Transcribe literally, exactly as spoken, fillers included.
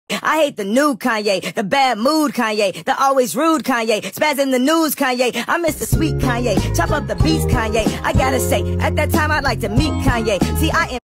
I hate the new Kanye, the bad mood Kanye, the always rude Kanye, spaz in the news Kanye. I miss the sweet Kanye, chop up the beats Kanye. I gotta say, at that time I'd like to meet Kanye. See, I am